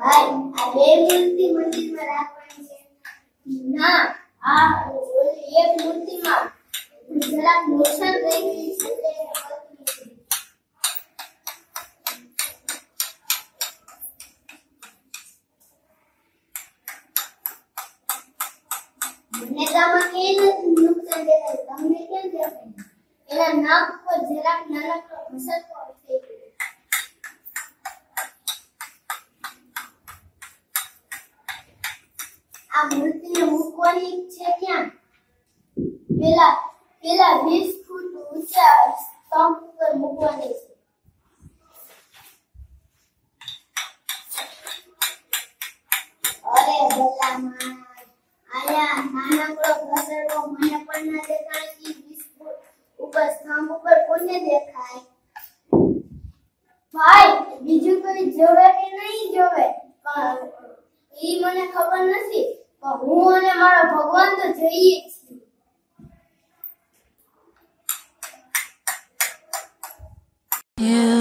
ભાઈ આ બે મૂર્તિ મંદિરમાં રાખવાની છે ના આ એક મૂર્તિમાં જરાક નુકસાન થઈ ગયું છે મને તામાં કે નુકસાન દેખાય તમને કેમ દેખાય એના નાક પર જરાક નાનકડો ઘસરકો થઈ ગયો આ મૂર્તિને મૂકવાની છે ક્યાં પેલા 20 ફૂટ ઊંચા સ્તંભ પર મૂકવાની છે અરે ભલામાં આયા નાનકડો ઘસરકો મને પણ ના દેખાય કે 20 ફૂટ ઉપર સ્તંભ ઉપર કોને દેખાય ભાઈ બીજું કોઈ જોવે કે નહીં જોવે ઈ મને ખબર નથી પણ હું અને મારો ભગવાન તો જઈએ છીએ Yeah.